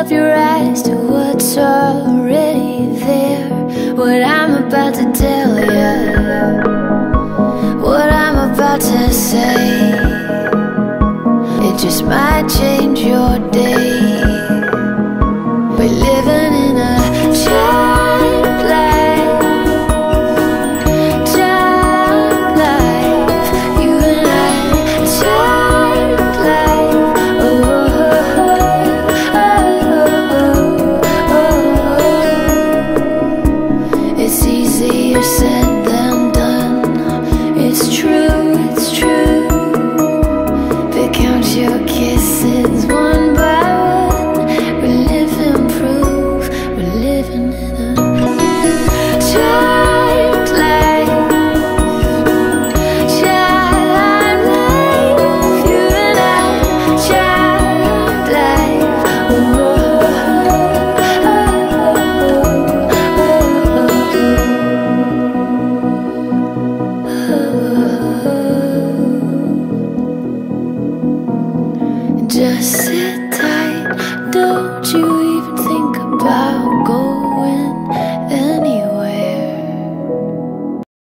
of your eyes to what's already there. What I'm about to tell you, what I'm about to say, it just might change your day. We're living in a child life, you and I, child life. It's easier said than done. It's true, it's true. But count your kisses one by one. We're living proof. We're living in a child life, child life. You and I, child life. Just sit tight, don't